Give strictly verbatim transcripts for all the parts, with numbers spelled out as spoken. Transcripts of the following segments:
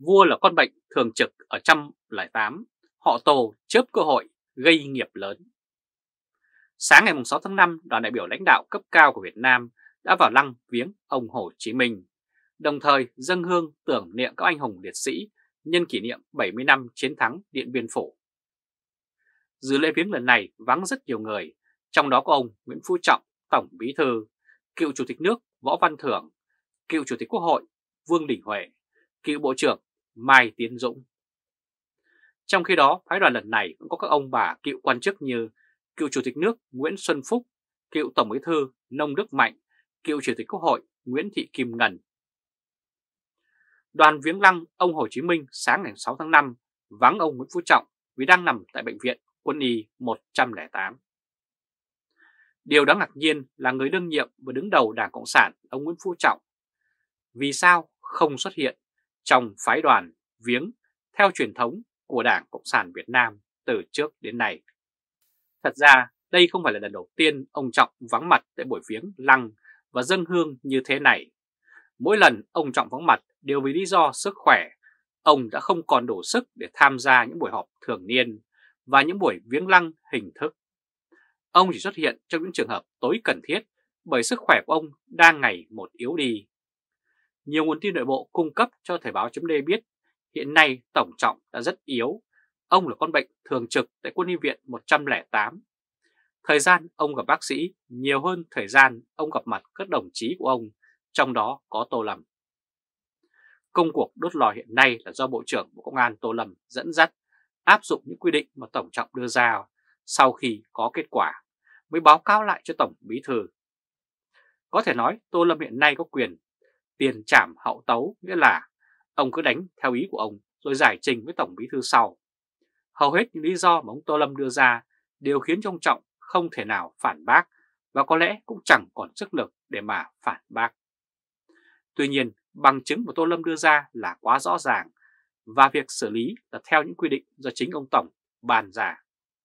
Vua là con bệnh thường trực ở một trăm lẻ tám, họ Tô chớp cơ hội gây nghiệp lớn. Sáng ngày sáu tháng năm, đoàn đại biểu lãnh đạo cấp cao của Việt Nam đã vào lăng viếng ông Hồ Chí Minh, đồng thời dâng hương tưởng niệm các anh hùng liệt sĩ nhân kỷ niệm bảy mươi năm chiến thắng Điện Biên Phủ. Dự lễ viếng lần này vắng rất nhiều người, trong đó có ông Nguyễn Phú Trọng, Tổng Bí thư, cựu Chủ tịch nước Võ Văn Thưởng, cựu Chủ tịch Quốc hội Vương Đình Huệ, cựu Bộ trưởng Mai Tiến Dũng. Trong khi đó, phái đoàn lần này cũng có các ông bà cựu quan chức như cựu Chủ tịch nước Nguyễn Xuân Phúc, cựu Tổng Bí thư Nông Đức Mạnh, cựu Chủ tịch Quốc hội Nguyễn Thị Kim Ngân. Đoàn viếng lăng ông Hồ Chí Minh sáng ngày sáu tháng năm vắng ông Nguyễn Phú Trọng vì đang nằm tại Bệnh viện Quân y một trăm lẻ tám. Điều đáng ngạc nhiên là người đương nhiệm và đứng đầu Đảng Cộng sản ông Nguyễn Phú Trọng vì sao không xuất hiện trong phái đoàn viếng theo truyền thống của Đảng Cộng sản Việt Nam từ trước đến nay. Thật ra đây không phải là lần đầu tiên ông Trọng vắng mặt tại buổi viếng lăng và dâng hương như thế này. Mỗi lần ông Trọng vắng mặt đều vì lý do sức khỏe, ông đã không còn đủ sức để tham gia những buổi họp thường niên và những buổi viếng lăng hình thức. Ông chỉ xuất hiện trong những trường hợp tối cần thiết bởi sức khỏe của ông đang ngày một yếu đi. Nhiều nguồn tin nội bộ cung cấp cho Thời báo chấm D biết hiện nay Tổng Trọng đã rất yếu. Ông là con bệnh thường trực tại Quân y viện một trăm lẻ tám. Thời gian ông gặp bác sĩ nhiều hơn thời gian ông gặp mặt các đồng chí của ông, trong đó có Tô Lâm. Công cuộc đốt lò hiện nay là do Bộ trưởng Bộ Công an Tô Lâm dẫn dắt, áp dụng những quy định mà Tổng Trọng đưa ra sau khi có kết quả, mới báo cáo lại cho Tổng Bí thư. Có thể nói Tô Lâm hiện nay có quyền tiền trảm hậu tấu, nghĩa là ông cứ đánh theo ý của ông rồi giải trình với Tổng Bí thư sau. Hầu hết những lý do mà ông Tô Lâm đưa ra đều khiến cho ông Trọng không thể nào phản bác và có lẽ cũng chẳng còn sức lực để mà phản bác. Tuy nhiên, bằng chứng của Tô Lâm đưa ra là quá rõ ràng và việc xử lý là theo những quy định do chính ông Tổng ban ra.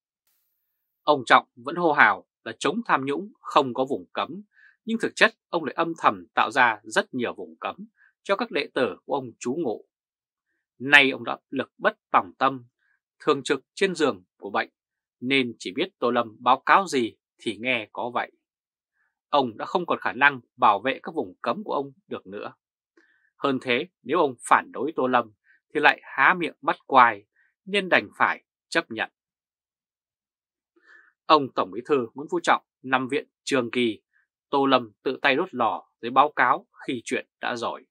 Ông Trọng vẫn hô hào là chống tham nhũng không có vùng cấm, nhưng thực chất ông lại âm thầm tạo ra rất nhiều vùng cấm cho các đệ tử của ông trú ngụ. Nay ông đã lực bất tòng tâm, thường trực trên giường của bệnh, nên chỉ biết Tô Lâm báo cáo gì thì nghe có vậy. Ông đã không còn khả năng bảo vệ các vùng cấm của ông được nữa. Hơn thế, nếu ông phản đối Tô Lâm thì lại há miệng bắt quài, nên đành phải chấp nhận. Ông Tổng Bí thư Nguyễn Phú Trọng nằm viện trường kỳ, Tô Lâm tự tay đốt lò rồi báo cáo khi chuyện đã rồi.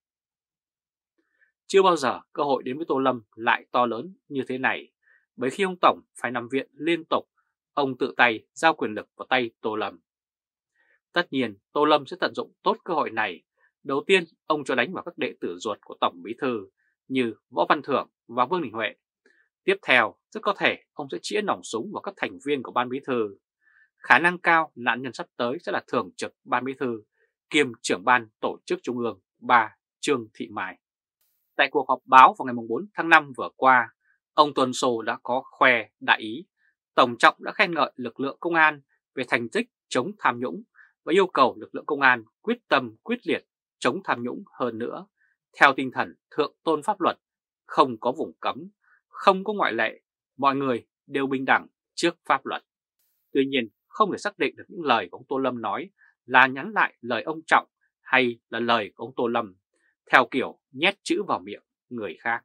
Chưa bao giờ cơ hội đến với Tô Lâm lại to lớn như thế này, bởi khi ông Tổng phải nằm viện liên tục, ông tự tay giao quyền lực vào tay Tô Lâm. Tất nhiên Tô Lâm sẽ tận dụng tốt cơ hội này. Đầu tiên, ông cho đánh vào các đệ tử ruột của Tổng Bí thư như Võ Văn Thưởng và Vương Đình Huệ. Tiếp theo, rất có thể ông sẽ chĩa nòng súng vào các thành viên của Ban Bí thư. Khả năng cao nạn nhân sắp tới sẽ là Thường trực Ban Bí thư kiêm trưởng Ban Tổ chức Trung ương bà Trương Thị Mai. Tại cuộc họp báo vào ngày bốn tháng năm vừa qua, ông Tuần Sô đã có khoe đại ý. Tổng Trọng đã khen ngợi lực lượng công an về thành tích chống tham nhũng và yêu cầu lực lượng công an quyết tâm quyết liệt chống tham nhũng hơn nữa, theo tinh thần thượng tôn pháp luật, không có vùng cấm, không có ngoại lệ, mọi người đều bình đẳng trước pháp luật. Tuy nhiên, không thể xác định được những lời của ông Tô Lâm nói là nhắn lại lời ông Trọng hay là lời của ông Tô Lâm, theo kiểu nhét chữ vào miệng người khác.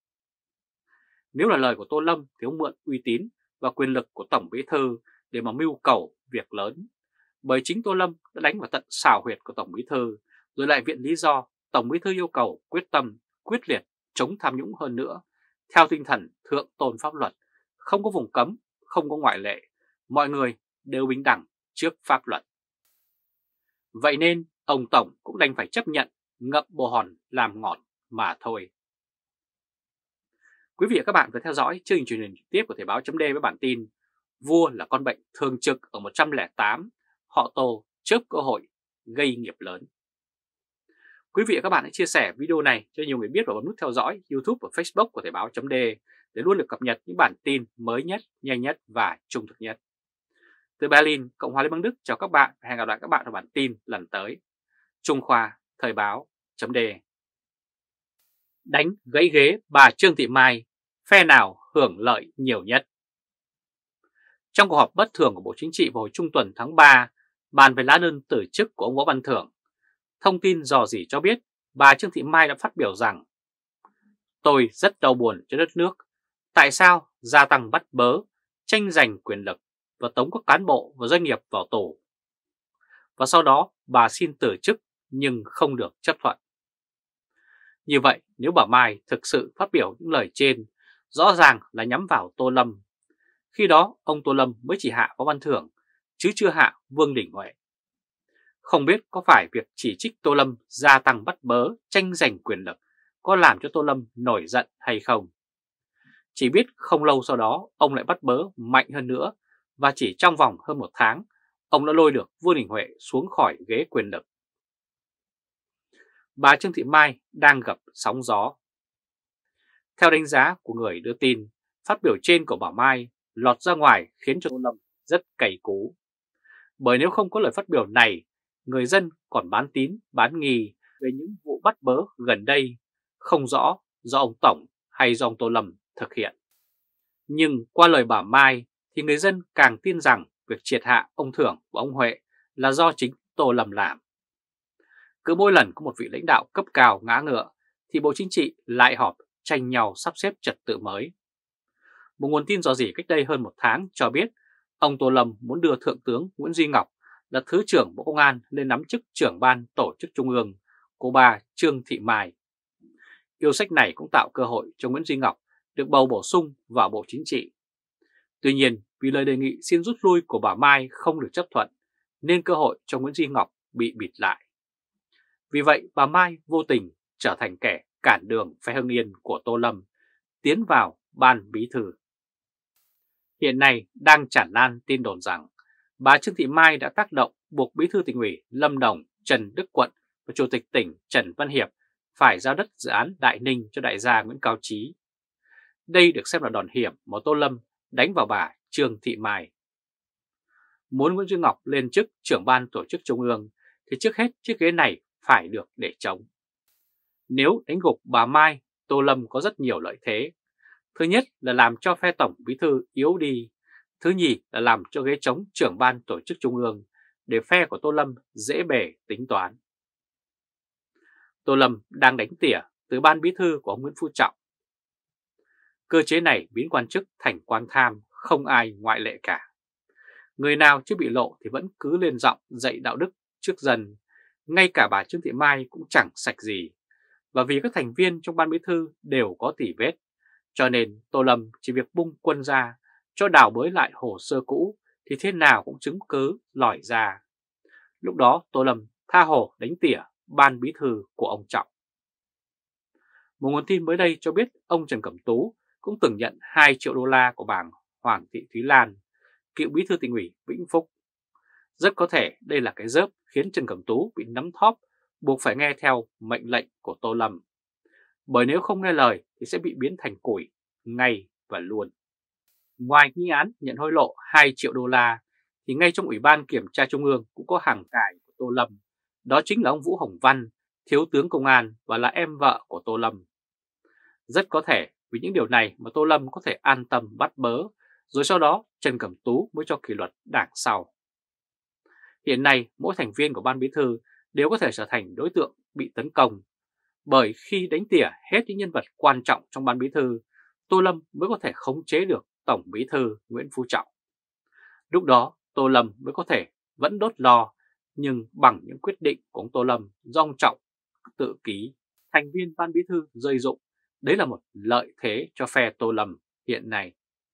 Nếu là lời của Tô Lâm thì ông mượn uy tín và quyền lực của Tổng Bí thư để mà mưu cầu việc lớn. Bởi chính Tô Lâm đã đánh vào tận xào huyệt của Tổng Bí thư, rồi lại viện lý do Tổng Bí thư yêu cầu quyết tâm, quyết liệt chống tham nhũng hơn nữa, theo tinh thần thượng tôn pháp luật, không có vùng cấm, không có ngoại lệ, mọi người đều bình đẳng trước pháp luật. Vậy nên ông Tổng cũng đành phải chấp nhận ngậm bồ hòn làm ngọt mà thôi. Quý vị và các bạn vừa theo dõi chương trình truyền hình trực tiếp của Thời báo chấm D với bản tin Vua là con bệnh thường trực ở một trăm lẻ tám, họ Tô chớp cơ hội gây nghiệp lớn. Quý vị và các bạn hãy chia sẻ video này cho nhiều người biết và bấm nút theo dõi YouTube và Facebook của Thời báo chấm D để luôn được cập nhật những bản tin mới nhất, nhanh nhất và trung thực nhất. Từ Berlin, Cộng hòa Liên bang Đức chào các bạn và hẹn gặp lại các bạn ở bản tin lần tới. Trung Khoa, Thời báo chấm D. đánh gãy ghế bà Trương Thị Mai, phe nào hưởng lợi nhiều nhất. Trong cuộc họp bất thường của Bộ Chính trị vào hồi trung tuần tháng ba, bàn về lá đơn từ chức của ông Võ Văn Thưởng, thông tin rò rỉ cho biết bà Trương Thị Mai đã phát biểu rằng: "Tôi rất đau buồn cho đất nước. Tại sao gia tăng bắt bớ, tranh giành quyền lực và tống các cán bộ và doanh nghiệp vào tù?" Và sau đó bà xin từ chức nhưng không được chấp thuận. Như vậy, nếu bà Mai thực sự phát biểu những lời trên, rõ ràng là nhắm vào Tô Lâm. Khi đó ông Tô Lâm mới chỉ hạ Võ Văn Thưởng, chứ chưa hạ Vương Đình Huệ. Không biết có phải việc chỉ trích Tô Lâm gia tăng bắt bớ, tranh giành quyền lực có làm cho Tô Lâm nổi giận hay không? Chỉ biết không lâu sau đó ông lại bắt bớ mạnh hơn nữa, và chỉ trong vòng hơn một tháng, ông đã lôi được Vương Đình Huệ xuống khỏi ghế quyền lực. Bà Trương Thị Mai đang gặp sóng gió. Theo đánh giá của người đưa tin, phát biểu trên của bà Mai lọt ra ngoài khiến cho Tô Lâm rất cay cú. Bởi nếu không có lời phát biểu này, người dân còn bán tín, bán nghi về những vụ bắt bớ gần đây, không rõ do ông Tổng hay do ông Tô Lâm thực hiện. Nhưng qua lời bà Mai thì người dân càng tin rằng việc triệt hạ ông Thưởng và ông Huệ là do chính Tô Lâm làm. Cứ mỗi lần có một vị lãnh đạo cấp cao ngã ngựa thì Bộ Chính trị lại họp tranh nhau sắp xếp trật tự mới. Một nguồn tin rò rỉ cách đây hơn một tháng cho biết ông Tô Lâm muốn đưa Thượng tướng Nguyễn Duy Ngọc là Thứ trưởng Bộ Công an lên nắm chức trưởng ban tổ chức trung ương của bà Trương Thị Mai. Yêu sách này cũng tạo cơ hội cho Nguyễn Duy Ngọc được bầu bổ sung vào Bộ Chính trị. Tuy nhiên, vì lời đề nghị xin rút lui của bà Mai không được chấp thuận, nên cơ hội cho Nguyễn Duy Ngọc bị bịt lại. Vì vậy, bà Mai vô tình trở thành kẻ cản đường phe Hưng Yên của Tô Lâm tiến vào ban bí thư. Hiện nay đang tràn lan tin đồn rằng bà Trương Thị Mai đã tác động buộc Bí thư Tỉnh ủy Lâm Đồng Trần Đức Quận và Chủ tịch tỉnh Trần Văn Hiệp phải giao đất dự án Đại Ninh cho đại gia Nguyễn Cao Trí. Đây được xem là đòn hiểm mà Tô Lâm đánh vào bà Trương Thị Mai. Muốn Nguyễn Duy Ngọc lên chức trưởng ban tổ chức trung ương thì trước hết chiếc ghế này phải được để trống. Nếu đánh gục bà Mai, Tô Lâm có rất nhiều lợi thế. Thứ nhất là làm cho phe tổng bí thư yếu đi. Thứ nhì là làm cho ghế trống trưởng ban tổ chức trung ương để phe của Tô Lâm dễ bề tính toán. Tô Lâm đang đánh tỉa từ ban bí thư của ông Nguyễn Phú Trọng. Cơ chế này biến quan chức thành quan tham, không ai ngoại lệ cả. Người nào chưa bị lộ thì vẫn cứ lên giọng dạy đạo đức trước dân. Ngay cả bà Trương Thị Mai cũng chẳng sạch gì. Và vì các thành viên trong ban bí thư đều có tỉ vết, cho nên Tô Lâm chỉ việc bung quân ra, cho đào bới lại hồ sơ cũ thì thế nào cũng chứng cứ lòi ra. Lúc đó Tô Lâm tha hồ đánh tỉa ban bí thư của ông Trọng. Một nguồn tin mới đây cho biết ông Trần Cẩm Tú cũng từng nhận hai triệu đô la của bà Hoàng Thị Thúy Lan, cựu bí thư Tỉnh ủy Vĩnh Phúc. Rất có thể đây là cái rớp khiến Trần Cẩm Tú bị nắm thóp, buộc phải nghe theo mệnh lệnh của Tô Lâm. Bởi nếu không nghe lời thì sẽ bị biến thành củi ngay và luôn. Ngoài nghi án nhận hối lộ hai triệu đô la thì ngay trong Ủy ban Kiểm tra Trung ương cũng có hàng cài của Tô Lâm. Đó chính là ông Vũ Hồng Văn, thiếu tướng công an và là em vợ của Tô Lâm. Rất có thể vì những điều này mà Tô Lâm có thể an tâm bắt bớ, rồi sau đó Trần Cẩm Tú mới cho kỷ luật đảng sau. Hiện nay mỗi thành viên của ban bí thư đều có thể trở thành đối tượng bị tấn công, bởi khi đánh tỉa hết những nhân vật quan trọng trong ban bí thư, Tô Lâm mới có thể khống chế được Tổng bí thư Nguyễn Phú Trọng. Lúc đó Tô Lâm mới có thể vẫn đốt lò, nhưng bằng những quyết định của ông Tô Lâm do ông Trọng tự ký, thành viên ban bí thư rơi rụng. Đấy là một lợi thế cho phe Tô Lâm hiện nay.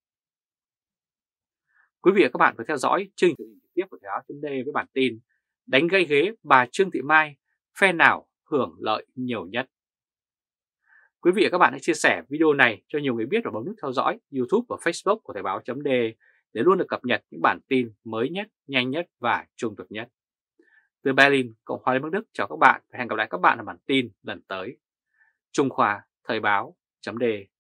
Quý vị và các bạn vừa theo dõi chương trình trực tiếp của Thời báo chấm D với bản tin đánh gãy ghế bà Trương Thị Mai, phe nào hưởng lợi nhiều nhất. Quý vị và các bạn hãy chia sẻ video này cho nhiều người biết và bấm nút theo dõi YouTube và Facebook của Thời báo chấm D để luôn được cập nhật những bản tin mới nhất, nhanh nhất và trung thực nhất. Từ Berlin, Cộng hòa Liên bang Đức chào các bạn và hẹn gặp lại các bạn ở bản tin lần tới. Trung Khoa Thời báo chấm D